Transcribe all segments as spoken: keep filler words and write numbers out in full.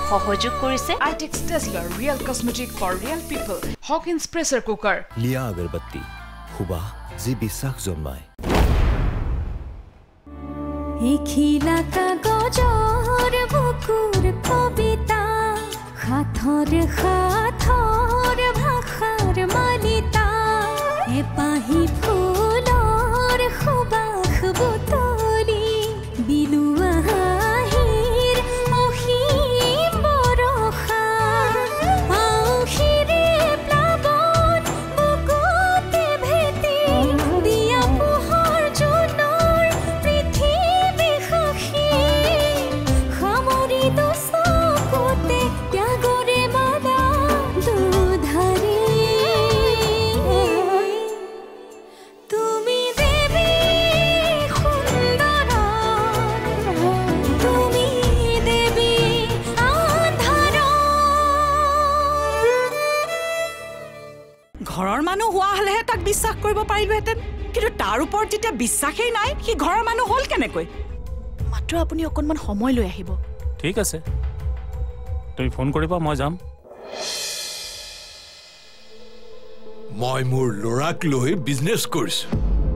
সহযোগ কৰিছে আইটেক্স টেছলাৰ real cosmetic for real people Hawkins pressure cooker লিয়া আগৰবত্তি খুবা যি বিশ্বাস জন্মায় এখিলা কাগজৰ বুকুৰ কবিতা হাতৰ হাতৰ ভাষাৰ মালিতা এপাহি ফুলৰ সুবাস বুটলি বিলুৱা হাঁহিৰ মহিম বৰষা আউসিৰে প্লাৱন বুকুতে ভেটি দিয়া পোহৰ জোনৰ পৃথিৱী সাক্ষী সামৰি দুচকুতে ত্যাগৰে মালা দুধাৰি তুমি দেৱী সুন্দৰ তুমি দেৱী আন্ধাৰ ঘৰৰ মানুহ হোৱা হলেহে তাক বিশ্বাস কৰিব পাৰিলোহেঁতেন কিন্তু তাৰ ওপৰত যেতিয়া বিশ্বাসেই নাই সি ঘৰৰ মানুহ হ'ল কেনেকৈ মাত্ৰ আপুনি অকণমান সময় লৈ আহিব ঠিক আছে তুমি ফোন কৰিবা মই যাম মই মোৰ লৰাক লৈ বিজনেছ কৰিছো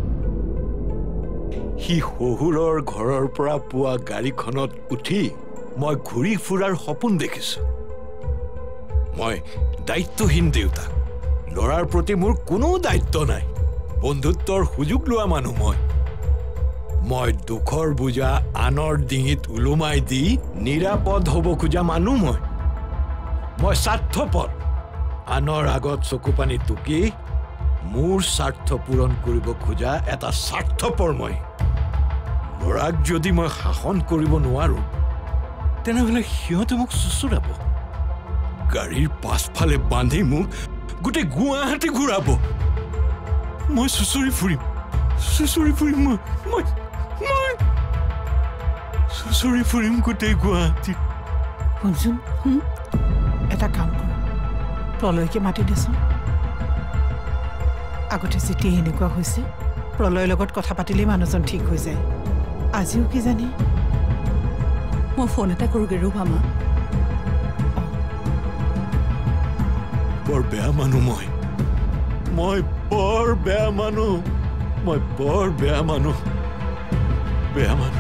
সি শহুৰৰ ঘৰৰ পৰা পোৱা গাড়ীখনত উঠি মই ঘূৰি ফুৰাৰ সপোন দেখিছো মই দায়িত্বহীন দেউতা লৰাৰ প্ৰতি মোৰ কোনো দায়িত্ব নাই বন্ধুত্বৰ সুযোগ লোৱা মানুহ মই মই দুখৰ বুজা আনৰ ডিঙিত উলুমাই দি নিৰাপদ হ'ব খোজা মানুহ মই মই স্বাৰ্থপৰ আনৰ আগত চকু পানী টুকি মোৰ স্বাৰ্থ পূৰণ কৰিব খোজা এটা স্বাৰ্থপৰ মই লৰাক যদি মই শাসন কৰিব নোৱাৰো তেনেহ'লে সিহঁতে মোক চুচুৰাব গাড়ীৰ পাছফালে বান্ধি মোক গোটেই গুৱাহাটী ঘূৰাব মই চুচুৰি ফুৰিম চুচুৰি ফুৰিম মই মই মই চুচুৰি ফুৰিম গোটেই গুৱাহাটী শুনচোন এটা কাম কৰ প্ৰলয়কে মাতি দেচোন আগতে যেতিয়া এনেকুৱা হৈছে প্ৰলয়ৰ লগত কথা পাতিলেই মানুহজন ঠিক হৈ যায় আজিও কি জানি মই ফোন এটা কৰোঁগৈ ৰ'বা মা বৰ বেয়া মানুহ মই মই বৰ বেয়া মানুহ মই বৰ বেয়া মানুহ বেয়া মানুহ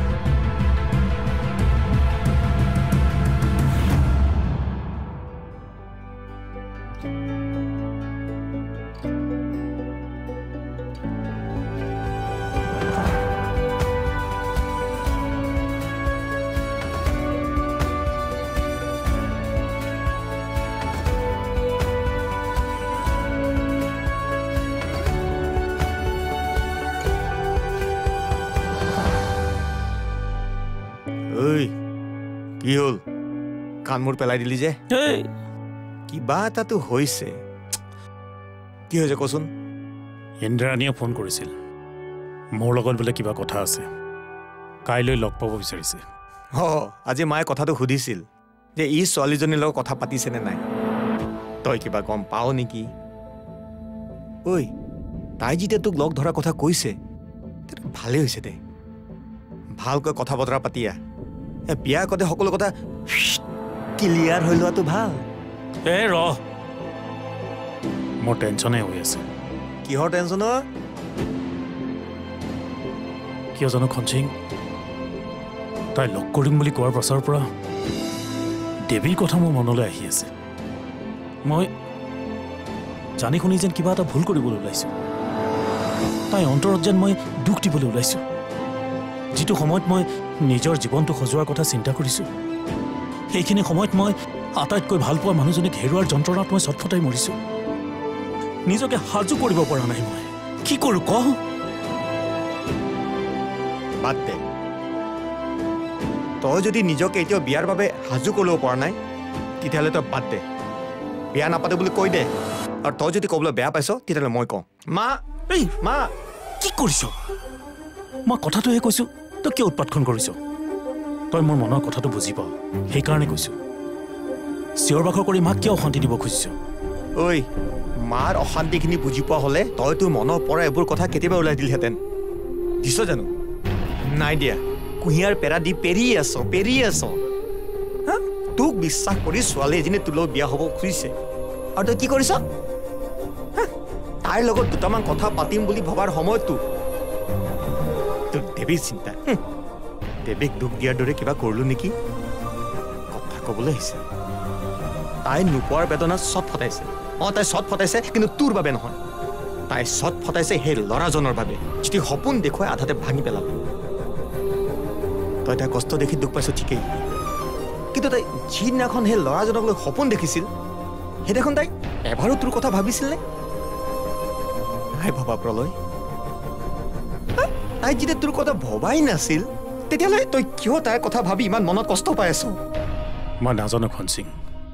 কি হল কান মোৰ পেলাই দিলি যে কিবা এটাতো হৈছে কি হৈছে কচোন ইন্দ্ৰাণীয়ে ফোন কৰিছিল মোৰ লগত বোলে কিবা কথা আছে কাইলৈ লগ পাব বিচাৰিছে হ আজি মায়ে কথাটো সুধিছিল যে ই ছোৱালীজনীৰ লগত কথা পাতিছেনে নাই তই কিবা গম পাও নেকি ঐ তাই যেতিয়া তোক লগ ধৰা কথা কৈছে ভালেই হৈছে দে ভালকৈ কথা বতৰা পাতিয়া বিয়া কতে সকলো কথা ক্লিয়াৰ হৈ লোৱাটো ভাল এ ৰ মোৰ টেনচনে হৈ আছে কিহৰ টেনচন কিয় জানো খঞ্চিং তাই লগ কৰিম বুলি কোৱাৰ পাছৰ পৰা দেৱীৰ কথা মোৰ মনলৈ আহি আছে মই জানি শুনি যেন কিবা এটা ভুল কৰিবলৈ ওলাইছো তাই অন্তৰত যেন মই দুখ দিবলৈ ওলাইছো যিটো সময়ত মই নিজৰ জীৱনটো সজোৱাৰ কথা চিন্তা কৰিছো সেইখিনি সময়ত মই আটাইতকৈ ভাল পোৱা মানুহজনীক হেৰুৱাৰ যন্ত্ৰণাত মই ছটফটাই মৰিছো নিজকে সাজু কৰিব পৰা নাই মই কি কৰো ক বাদ দে তই যদি নিজকে এতিয়াও বিয়াৰ বাবে সাজু কৰিব পৰা নাই তেতিয়াহ'লে তই বাদ দে বিয়া নাপাতে বুলি কৈ দে আৰু তই যদি ক'বলৈ বেয়া পাইছ তেতিয়াহ'লে মই কওঁ মা এই মা কি কৰিছ মই কথাটোহে কৈছো তই কিয় উৎপাতখন কৰিছ তই মোৰ মনৰ কথাটো বুজি পাওঁ সেইকাৰণে কৈছো চিঞৰ বাখৰ কৰি মাক কিয় অশান্তি দিব খুজিছ ঐ মাৰ অশান্তিখিনি বুজি পোৱা হ'লে তই তোৰ মনৰ পৰা এইবোৰ কথা কেতিয়াবা ওলাই দিলহেঁতেন দিছ জানো নাই দিয়া কুঁহিয়াৰ পেৰা দি পেৰি আছ পেৰি আছ তোক বিশ্বাস কৰি ছোৱালী এজনী তোৰ লগত বিয়া হ'ব খুজিছে আৰু তই কি কৰিছ তাইৰ লগত দুটামান কথা পাতিম বুলি ভবাৰ সময়তো তোৰ দেৱীৰ চিন্তা দেৱীক দুখ দিয়াৰ দৰে কিবা কৰিলো নেকি কথা ক'বলৈ আহিছে তাই নোপোৱাৰ বেদনা চট ফটাইছে অঁ তাই চট ফটাইছে কিন্তু তোৰ বাবে নহয় তাই চট ফটাইছে সেই ল'ৰাজনৰ বাবে যদি সপোন দেখুৱাই আধাতে ভাঙি পেলাব তই তাই কষ্ট দেখি দুখ পাইছ ঠিকেই কিন্তু তাই যিদিনাখন সেই ল'ৰাজনক লৈ সপোন দেখিছিল সেইদিনাখন তাই এবাৰো তোৰ কথা ভাবিছিলনে নাই ভবা প্ৰলয় তাই যেতিয়া তোৰ কথা ভবাই নাছিল তেতিয়াহ'লে তই কিয় তাইৰ কথা ভাবি ইমান মনত কষ্ট পাই আছ মই নাজানো খনসিং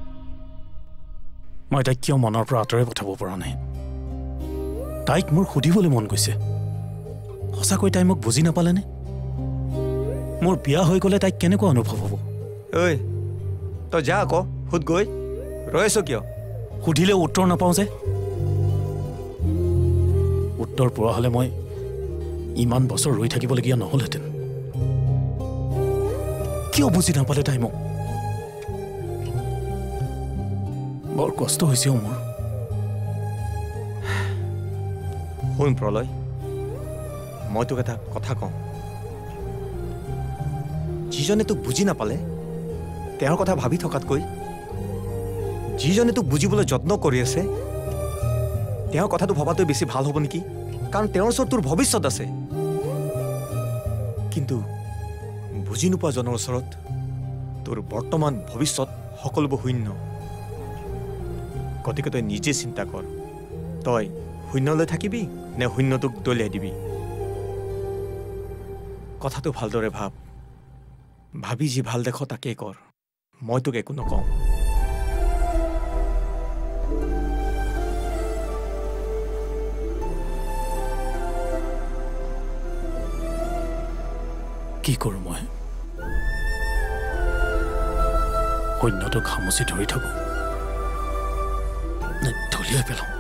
মই তাইক কিয় মনৰ পৰা আঁতৰাই পঠাব পৰা নাই তাইক মোৰ সুধিবলৈ মন গৈছে সঁচাকৈ তাই মোক বুজি নাপালেনে মোৰ বিয়া হৈ গ'লে তাইক কেনেকুৱা অনুভৱ হ'ব ঐ তই যা আকৌ সুধ গৈ ৰৈ আছ কিয় সুধিলে উত্তৰ নাপাওঁ যে উত্তৰ পোৱা হ'লে মই ইমান বছৰ ৰৈ থাকিবলগীয়া নহ'লহেঁতেন কিয় বুজি নাপালে তাই মোক বৰ কষ্ট হৈছে মোৰ শুন প্ৰলয় মই তোক এটা কথা কওঁ যিজনে তোক বুজি নাপালে তেওঁৰ কথা ভাবি থকাতকৈ যিজনে তোক বুজিবলৈ যত্ন কৰি আছে তেওঁৰ কথাটো ভবাটোৱে বেছি ভাল হ'ব নেকি কাৰণ তেওঁৰ ওচৰত তোৰ ভৱিষ্যত আছে কিন্তু বুজি নোপোৱা জনৰ ওচৰত তোৰ বৰ্তমান ভৱিষ্যত সকলোবোৰ শূন্য গতিকে তই নিজে চিন্তা কৰ তই শূন্যলৈ থাকিবি নে শূন্যটোক দলিয়াই দিবি কথাটো ভালদৰে ভাব ভাবি যি ভাল দেখ তাকেই কৰ মই তোক একো নকওঁ কি কৰোঁ মই শূন্যটোক খামুচি ধৰি থাকোঁ নে ঢলিয়াই পেলাওঁ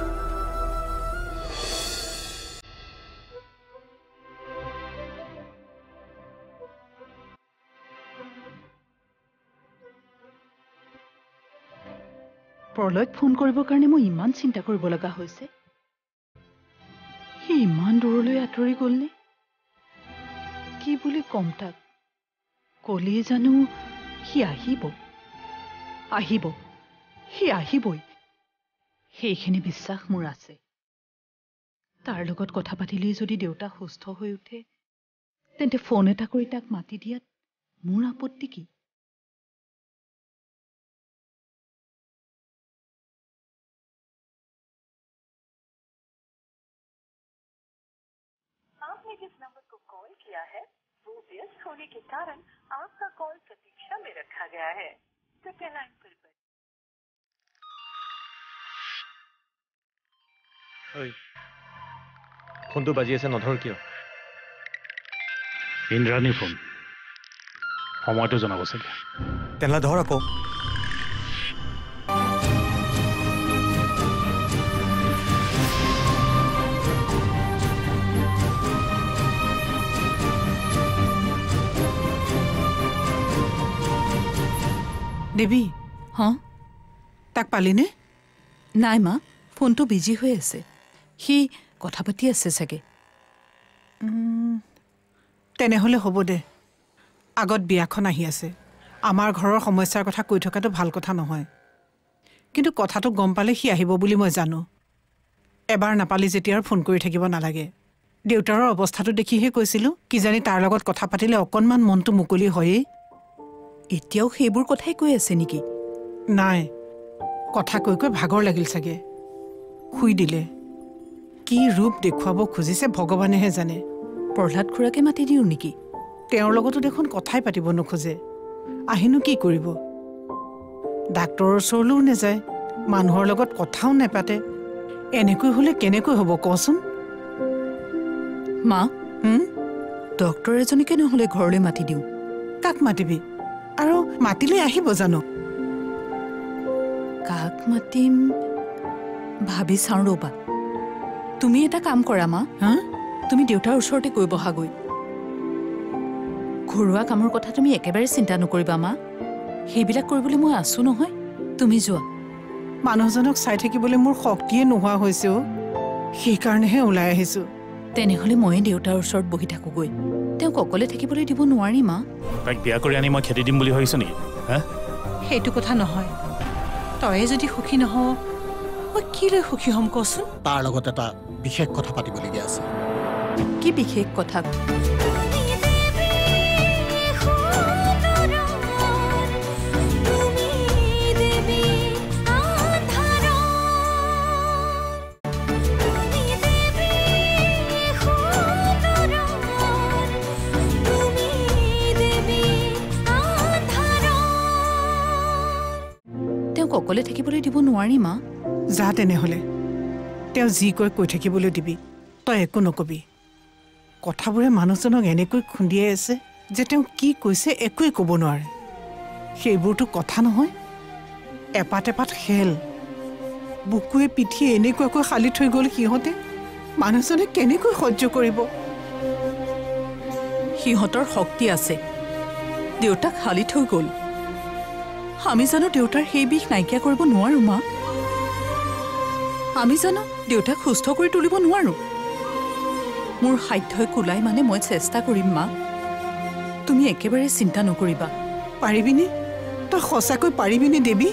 প্ৰলয়ক ফোন কৰিবৰ কাৰণে মই ইমান চিন্তা কৰিব লগা হৈছে সি ইমান দূৰলৈ আঁতৰি গ'লনে কি বুলি কম তাক কলিয়ে জানো সি আহিব আহিব সি আহিবই সেইখিনি বিশ্বাস মোৰ আছে তাৰ লগত কথা পাতিলেই যদি দেউতা সুস্থ হৈ উঠে তেন্তে ফোন এটা কৰি তাক মাতি দিয়াত মোৰ আপত্তি কি आपने जिस नंबर को कॉल किया है वो व्यस्त होने के कारण आपका कॉल प्रतीक्षा में रखा गया है कृपया लाइन पर ফোনটো বাজি আছে নধৰ কিয় ইন্দ্ৰাণীৰ ফোন সময়টো জনাব চাগে তেনেহ'লে ধৰ আকৌ দেৱী হা তাক পালিনে নাই মা ফোনটো বিজি হৈ আছে সি কথা পাতি আছে চাগে তেনেহ'লে হ'ব দে আগত বিয়াখন আহি আছে আমাৰ ঘৰৰ সমস্যাৰ কথা কৈ থকাটো ভাল কথা নহয় কিন্তু কথাটো গম পালে সি আহিব বুলি মই জানো এবাৰ নাপালি যেতিয়া ফোন কৰি থাকিব নালাগে দেউতাৰৰ অৱস্থাটো দেখিহে কৈছিলোঁ কিজানি তাৰ লগত কথা পাতিলে অকণমান মনটো মুকলি হয়েই এতিয়াও সেইবোৰ কথাই কৈ আছে নেকি নাই কথা কৈ কৈ ভাগৰ লাগিল চাগে শুই দিলে কি ৰূপ দেখুৱাব খুজিছে ভগৱানেহে জানে প্ৰহ্লাদ খুৰাকে মাতি দিওঁ নেকি তেওঁৰ লগতো দেখোন কথাই পাতিব নোখোজে আহিনো কি কৰিব ডাক্তৰৰ ওচৰলৈও নাযায় মানুহৰ লগত কথাও নেপাতে এনেকৈ হ'লে কেনেকৈ হ'ব কচোন মা হুম ডক্তৰ এজনীকে নহ'লে ঘৰলৈ মাতি দিওঁ কাক মাতিবি আৰু মাতিলে আহিব জানো কাক মাতিম ভাবি চাওঁ ৰ'বা তুমি এটা কাম কৰা মা হা তুমি দেউতাৰ ওচৰতে গৈ বহাগৈ ঘৰুৱা কামৰ কথা তুমি একেবাৰে চিন্তা নকৰিবা মা সেইবিলাক কৰিবলৈ মই আছো নহয় তুমি যোৱা মানুহজনক চাই থাকিবলৈ মোৰ শক্তিয়ে নোহোৱা হৈছে অ সেইকাৰণেহে ওলাই আহিছো তেনেহ'লে ময়ে দেউতাৰ ওচৰত বহি থাকোগৈ তেওঁক অকলে থাকিবলৈ দিব নোৱাৰি মা তাইক বিয়া কৰি আনি মই খেতি দিম বুলি ভাবিছ নেকি হা সেইটো কথা নহয় তয়ে যদি সুখী নহওঁ মই কি লৈ সুখী হ'ম কচোন তাৰ লগত এটা বিশেষ কথা পাতিবলগীয়া আছে কি বিশেষ কথা অকলে থাকিবলৈ দিব নোৱাৰি মা যা তেনেহ'লে তেওঁ যি কৈ কৈ থাকিবলৈ দিবি তই একো নকবি কথাবোৰে মানুহজনক এনেকৈ খুন্দিয়াই আছে যে তেওঁ কি কৈছে একোৱে ক'ব নোৱাৰে সেইবোৰতো কথা নহয় এপাত এপাত খেল বুকুৱে পিঠিয়ে এনেকুৱাকৈ খালি থৈ গ'ল সিহঁতে মানুহজনে কেনেকৈ সহ্য কৰিব সিহঁতৰ শক্তি আছে দেউতাক খালি থৈ গ'ল আমি জানো দেউতাৰ সেই বিষ নাইকিয়া কৰিব নোৱাৰো মা আমি জানো দেউতাক সুস্থ কৰি তুলিব নোৱাৰো মোৰ সাধ্যই কোলাই মানে মই চেষ্টা কৰিম মা তুমি একেবাৰে চিন্তা নকৰিবা পাৰিবিনে তই সঁচাকৈ পাৰিবিনে দেৱী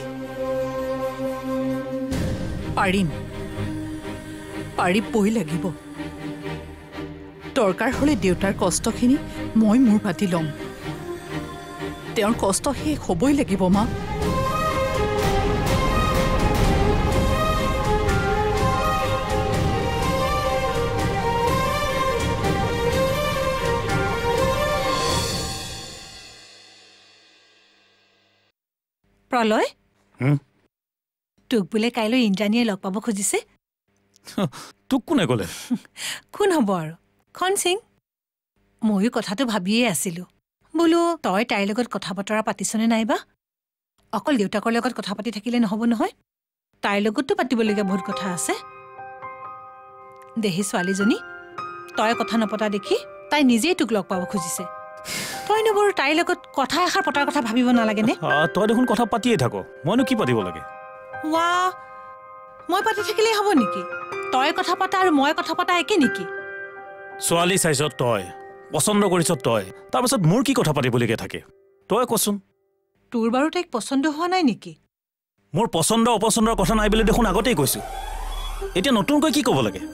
পাৰিম পাৰিবই লাগিব দৰকাৰ হ'লে দেউতাৰ কষ্টখিনি মই মোৰ পাতি ল'ম তেওঁৰ কষ্ট শেষ হ'বই লাগিব মা প্ৰলয় তোক বোলে কাইলৈ ইন্দ্ৰাণীয়ে লগ পাব খুজিছে তোক কোনে ক'লে কোন হ'ব আৰু খন সিং ময়ো কথাটো ভাবিয়ে আছিলো বোলো তই তাইৰ লগত কথা বতৰা পাতিছনে নাইবা অকল দেউতাকৰ লগত কথা পাতি থাকিলে নহ'ব নহয় তাইৰ লগততো পাতিবলগীয়া বহুত কথা আছে দেহি ছোৱালীজনী তই কথা নপতা দেখি তাই নিজেই তোক লগ পাব খুজিছে তই নবৰ তাইৰ লগত কথা এষাৰ পতাৰ কথা ভাবিব নালাগেনে তই দেখোন কথা পাতিয়ে থাক মইনো কি পাতিব লাগে ৱা মই পাতি থাকিলেই হ'ব নেকি তই কথা পাতা আৰু মই কথা পাতা একে নেকি ছোৱালী চাইছ তই পচন্দ কৰিছ তই তাৰপাছত মোৰ কি কথা পাতিবলগীয়া থাকে তই কচোন তোৰ বাৰু তাইক পচন্দ হোৱা নাই নেকি মোৰ পচন্দ অপচন্দৰ কথা নাই বুলি দেখোন আগতেই কৈছো এতিয়া নতুনকৈ কি ক'ব লাগে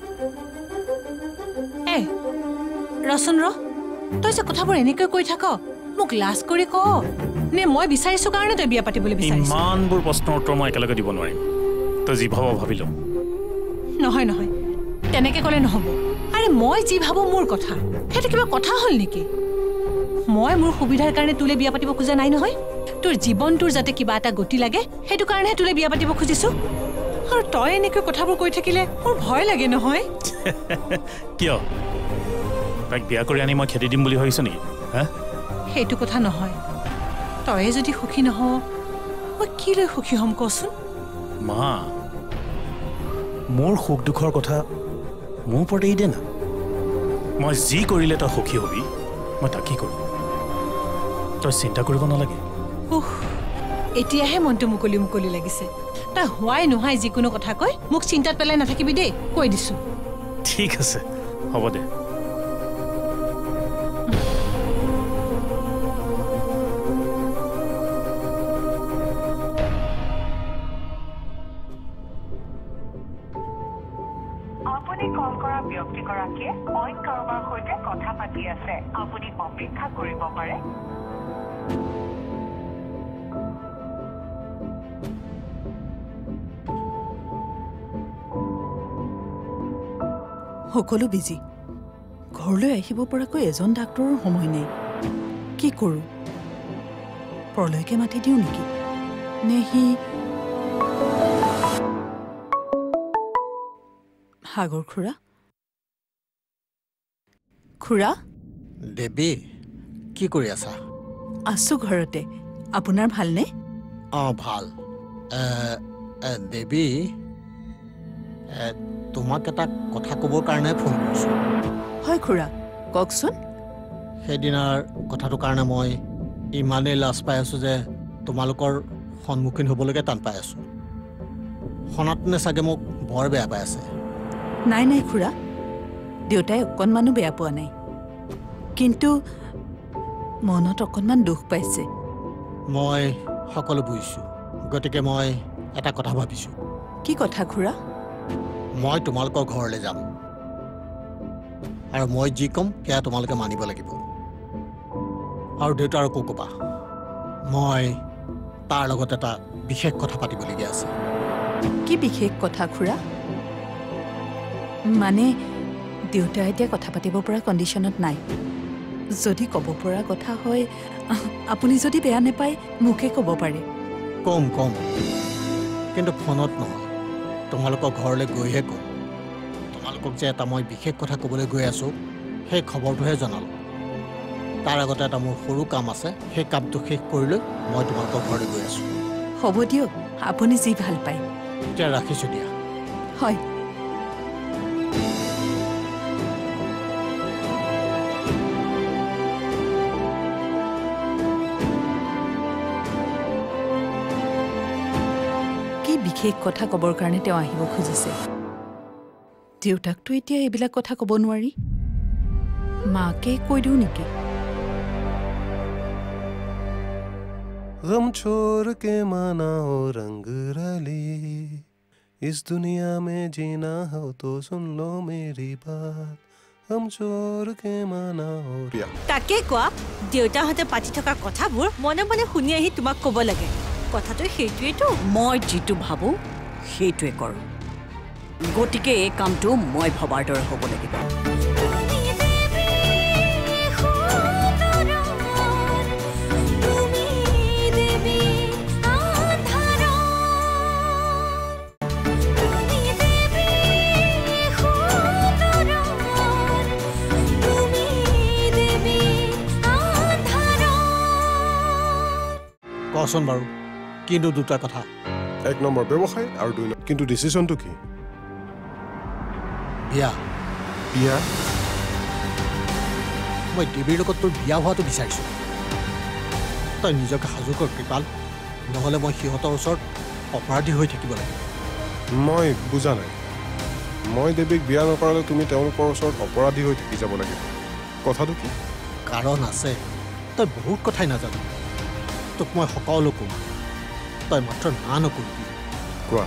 এ ৰচোন ৰ তই যে কথাবোৰ এনেকৈ কৈ থাক মোক লাজ কৰি ক নে মই বিচাৰিছো কাৰণে তই বিয়া পাতিবলৈ বিচাৰিছ ইমানবোৰ প্ৰশ্নৰ উত্তৰ মই একেলগে দিব নোৱাৰিম তই যি ভাব ভাবি ল নহয় নহয় তেনেকৈ ক'লে নহ'ব আৰে মই যি ভাবো মোৰ কথা সেইটো কিবা কথা হ'ল নেকি মই মোৰ সুবিধাৰ কাৰণে তোলে বিয়া পাতিব খোজা নাই নহয় তোৰ জীৱনটোৰ যাতে কিবা এটা গতি লাগে সেইটো কাৰণেহে তোলে বিয়া পাতিব খুজিছো আৰু তই এনেকৈ কথাবোৰ কৈ থাকিলে মোৰ ভয় লাগে নহয় কিয় তাইক বিয়া কৰি আনি মই খেতি দিম বুলি ভাবিছ নেকি হা সেইটো কথা নহয় তয়ে যদি সুখী নহওঁ মই কি লৈ সুখী হ'ম কচোন মা মোৰ সুখ দুখৰ কথা মোৰ ওপৰতে দে না মই যি কৰিলে তই সুখী হবি মই তাকেই কৰিম তই চিন্তা কৰিব নালাগে উহ এতিয়াহে মনটো মুকলি মুকলি লাগিছে তই হোৱাই নোহাই যিকোনো কথা কৈ মোক চিন্তাত পেলাই নাথাকিবি দেই কৈ দিছো ঠিক আছে হ'ব দে আপুনি কল কৰা ব্যক্তিগৰাকীয়ে অইন কাৰোবাৰ সৈতে কথা পাতি আছে আপুনি অপেক্ষা কৰিব পাৰে সকলো বিজি ঘৰলৈ আহিব পৰাকৈ এজন ডাক্তৰৰ সময় নাই কি কৰোঁ প্ৰলয়কে মাতি দিওঁ নেকি নে সি সাগৰ খুৰা খুৰা দেৱী কি কৰি আছা আছো ঘৰতে আপোনাৰ ভালনে অঁ ভাল দেৱী তোমাক এটা কথা ক'বৰ কাৰণে ফোন কৰিছোঁ হয় খুৰা কওকচোন সেইদিনাৰ কথাটোৰ কাৰণে মই ইমানেই লাজ পাই আছোঁ যে তোমালোকৰ সন্মুখীন হ'বলৈকে টান পাই আছোঁ সনাতনে চাগে মোক বৰ বেয়া পাই আছে নাই নাই খুৰা দেউতাই অকণমানো বেয়া পোৱা নাই কিন্তু মনত অকণমান দুখ পাইছে মই সকলো বুজিছোঁ গতিকে মই এটা কথা ভাবিছোঁ কি কথা খুৰা মই তোমালোকৰ ঘৰলৈ যাম আৰু মই যি ক'ম সেয়া তোমালোকে মানিব লাগিব আৰু দেউতাৰকো ক'বা মই তাৰ লগত এটা বিশেষ কথা পাতিবলগীয়া আছে কি বিশেষ কথা খুৰা মানে দেউতা এতিয়া কথা পাতিব পৰা কণ্ডিশ্যনত নাই যদি ক'ব পৰা কথা হয় আপুনি যদি বেয়া নাপায় মোকে ক'ব পাৰে কম কম কিন্তু ফোনত নহয় তোমালোকৰ ঘৰলৈ গৈহে ক'ম তোমালোকক যে এটা মই বিশেষ কথা ক'বলৈ গৈ আছোঁ সেই খবৰটোহে জনালোঁ তাৰ আগতে এটা মোৰ সৰু কাম আছে সেই কামটো শেষ কৰি লৈ মই তোমালোকৰ ঘৰলৈ গৈ আছোঁ হ'ব দিয়ক আপুনি যি ভাল পায় এতিয়া ৰাখিছোঁ দিয়া হয় কি বিশেষ কথা ক'বৰ কাৰণে তেওঁ আহিব খুজিছে দেউতাকতো এতিয়া এইবিলাক কথা ক'ব নোৱাৰি মাকে কৈ দিওঁ নেকি गम छोड़ के माना हो रंग रली इस दुनिया में जीना हो तो सुन लो मेरी बात गम छोड़ के माना हो रिया তাকে কোৱা দেউতাহঁতে পাতি থকা কথাবোৰ মনে মনে শুনি আহি তোমাক ক'ব লাগে কথাটো সেইটোৱেইতো মই যিটো ভাবো সেইটোৱে কৰোঁ গতিকে এই কামটো মই ভবাৰ দৰে হ'ব লাগিব কচোন বাৰু কিন্তু দুটা কথা এক নম্বৰ ব্যৱসায় আৰু দুই নম্বৰ কিন্তু ডিচিশ্যনটো কি বিয়া বিয়া মই দেৱীৰ লগত তোৰ বিয়া হোৱাটো বিচাৰিছোঁ তই নিজকে সাজু কৰ কৃপাল নহ'লে মই সিহঁতৰ ওচৰত অপৰাধী হৈ থাকিব লাগিব মই বুজা নাই মই দেৱীক বিয়া নকৰালে তুমি তেওঁলোকৰ ওচৰত অপৰাধী হৈ থাকি যাব লাগিব কথাটো কি কাৰণ আছে তই বহুত কথাই নাজানো তোক মই সকলো ক'ম তই মাত্ৰ না নকৰিবি কোৱা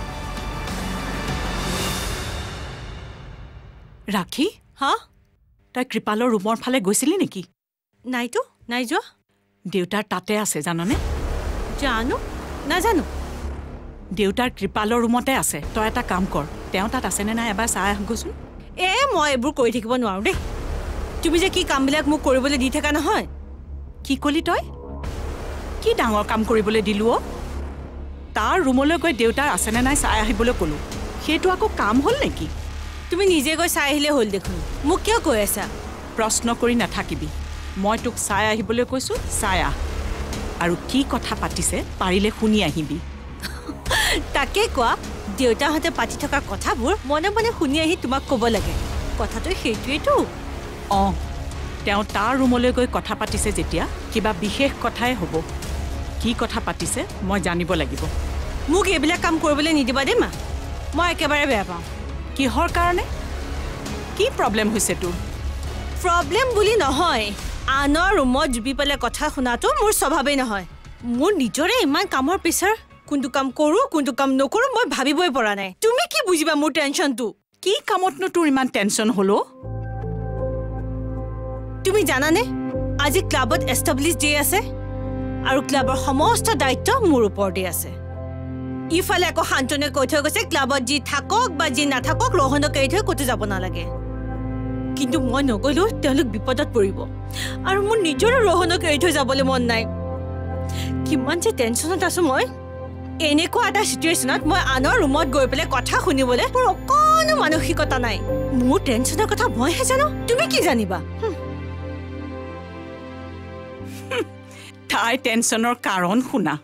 ৰাখি হা তই কৃপালৰ ৰুমৰ ফালে গৈছিলি নেকি নাইতো নাই যোৱা দেউতাৰ তাতে আছে জাননে জানো নাজানো দেউতাৰ কৃপালৰ ৰুমতে আছে তই এটা কাম কৰ তেওঁ তাত আছেনে নাই এবাৰ চাই আহগৈচোন এ মই এইবোৰ কৰি থাকিব নোৱাৰো দেই তুমি যে কি কামবিলাক মোক কৰিবলৈ দি থাকা নহয় কি কলি তই কি ডাঙৰ কাম কৰিবলৈ দিলো অ তাৰ ৰুমলৈ গৈ দেউতাৰ আছেনে নাই চাই আহিবলৈ ক'লো সেইটো আকৌ কাম হ'ল নেকি তুমি নিজে গৈ চাই আহিলে হ'ল দেখোন মোক কিয় কৈ আছা প্ৰশ্ন কৰি নাথাকিবি মই তোক চাই আহিবলৈ কৈছোঁ চাই আহ আৰু কি কথা পাতিছে পাৰিলে শুনি আহিবি তাকে কোৱা দেউতাহঁতে পাতি থকা কথাবোৰ মনে মনে শুনি আহি তোমাক ক'ব লাগে কথাটো সেইটোৱেইতো অঁ তেওঁ তাৰ ৰুমলৈ গৈ কথা পাতিছে যেতিয়া কিবা বিশেষ কথাই হ'ব কি কথা পাতিছে মই জানিব লাগিব মোক এইবিলাক কাম কৰিবলৈ নিদিবা দেই মা মই একেবাৰে বেয়া পাওঁ কিহৰ কাৰণে কি প্ৰব্লেম হৈছে তোৰ প্ৰব্লেম বুলি নহয় আনৰ ৰুমত জুপি পেলাই কথা শুনাটো মোৰ স্বভাৱেই নহয় মোৰ নিজৰে ইমান কামৰ প্ৰেছাৰ কোনটো কাম কৰোঁ কোনটো কাম নকৰোঁ মই ভাবিবই পৰা নাই তুমি কি বুজিবা মোৰ টেনশ্যনটো কি কামতনো তোৰ ইমান টেনশ্যন হ'লো তুমি জানানে আজি ক্লাবত এষ্টাব্লিছ ডে আছে আৰু ক্লাবৰ সমস্ত দায়িত্ব মোৰ ওপৰতে আছে ইফালে আকৌ শান্তনে কৈ থৈ গৈছে ক্লাবত যি থাকক বা যি নাথাকক ৰহনক এৰি থৈ ক'তো যাব নালাগে কিন্তু মই নগ'লেও তেওঁলোক বিপদত পৰিব আৰু মোৰ নিজৰো ৰহনক এৰি থৈ যাবলৈ মন নাই কিমান যে টেনশ্যনত আছোঁ মই এনেকুৱা এটা চিটুৱেশ্যনত মই আনৰ ৰুমত গৈ পেলাই কথা শুনিবলৈ মোৰ অকণো মানসিকতা নাই মোৰ টেনশ্যনৰ কথা মইহে জানো তুমি কি জানিবা তাই টেনশ্যনৰ কাৰণ শুনা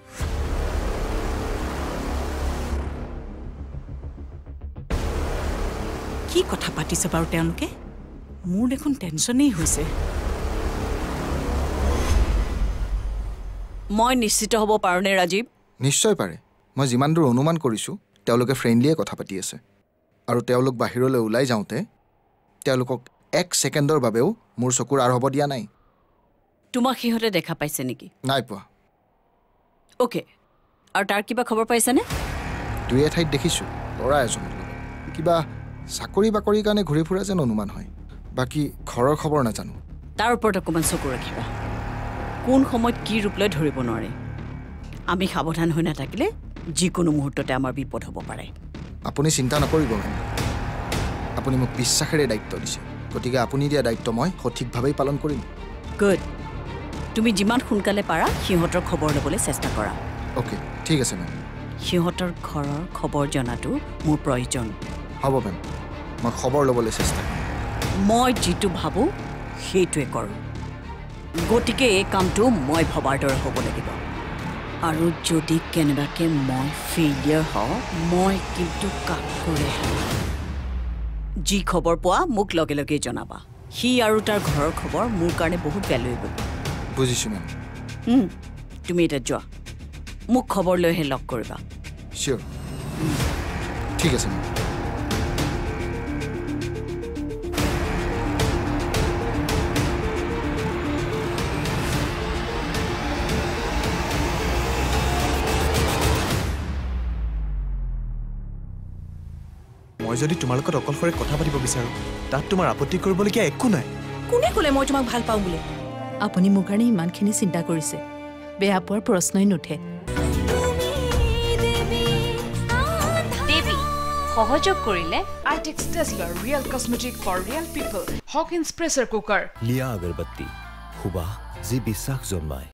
কি কথা পাতিছে বাৰু তেওঁলোকে মোৰ দেখোন টেনশ্যনেই হৈছে মই নিশ্চিত হ'ব পাৰোঁনে ৰাজীৱ? নিশ্চয় পাৰে। মই যিমান দূৰ অনুমান কৰিছোঁ তেওঁলোকে ফ্ৰেণ্ডলিয়ে কথা পাতি আছে আৰু তেওঁলোক বাহিৰলৈ ওলাই যাওঁতে তেওঁলোকক এক ছেকেণ্ডৰ বাবেও মোৰ চকুৰ আৰ হ'ব দিয়া নাই। তোমাক সিহঁতে দেখা পাইছে নেকি? নাই পোৱা। অ'কে, আৰু তাৰ কিবা খবৰ পাইছেনে? দুই এঠাইত দেখিছোঁ ল'ৰা এজনৰ লগত কিবা চাকৰি বাকৰিৰ কাৰণে ঘূৰি ফুৰা যেন অনুমান হয়। বাকী ঘৰৰ খবৰ নাজানো। তাৰ ওপৰত অকণমান চকু ৰাখিবা। কোন সময়ত কি ৰূপ লৈ ধৰিব নোৱাৰে। আমি সাৱধান হৈ নাথাকিলে যিকোনো মুহূৰ্ততে আমাৰ বিপদ হ'ব পাৰে। আপুনি চিন্তা নকৰিব মেম। আপুনি মোক বিশ্বাসেৰে দায়িত্ব দিছে, গতিকে আপুনি দিয়া দায়িত্ব মই সঠিকভাৱেই পালন কৰিম। গুড। তুমি যিমান সোনকালে পাৰা সিহঁতৰ খবৰ ল'বলৈ চেষ্টা কৰা। অ'কে, ঠিক আছে মেম। সিহঁতৰ ঘৰৰ খবৰ জনাটো মোৰ প্ৰয়োজন। হ'ব মেম, মই খবৰ ল'বলৈ চেষ্টা কৰিম। মই যিটো ভাবোঁ সেইটোৱে কৰোঁ, গতিকে এই কামটো মই ভবাৰ দৰে হ'ব লাগিব। আৰু যদি কেনেবাকৈ মই ফেইলিয়াৰ হওঁ মই কিন্তু কাকৰে যি খবৰ পোৱা মোক লগে লগেই জনাবা। সি আৰু তাৰ ঘৰৰ খবৰ মোৰ কাৰণে বহুত ভেলুৱেবল। বুজিছোঁ মেম। তুমি এতিয়া যোৱা, মোক খবৰ লৈহে লগ কৰিবা। চিয়'ৰ, ঠিক আছে মেম। মই যদি তোমাৰ লগত অকলশৰে কথা পাতিব বিচাৰোঁ তাত তোমাৰ আপত্তি কৰিবলগীয়া একো নাই। কোনে ক'লে মই তোমাক ভাল পাওঁ বুলি? আপুনি মোৰ কাৰণে ইমানখিনি চিন্তা কৰিছে, বেয়া পোৱাৰ প্ৰশ্নই নুঠে। দেৱী সহযোগ কৰিলে আইটেক্স টেছলাৰ real cosmetic for real people, Hawkins pressure cooker, লিয়া আগৰবাতি সুবাস যি বিশ্বাস জন্মায়।